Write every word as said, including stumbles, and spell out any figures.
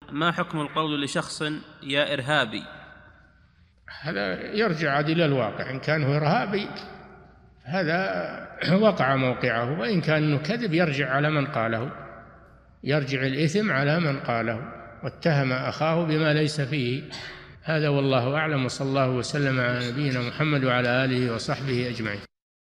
ما حكم القول لشخص يا إرهابي؟ هذا يرجع عاد إلى الواقع. إن كان هو إرهابي هذا وقع موقعه، وإن كان إنه كذب يرجع على من قاله، يرجع الإثم على من قاله واتهم أخاه بما ليس فيه. هذا والله أعلم، وصلى الله وسلم على نبينا محمد وعلى آله وصحبه أجمعين.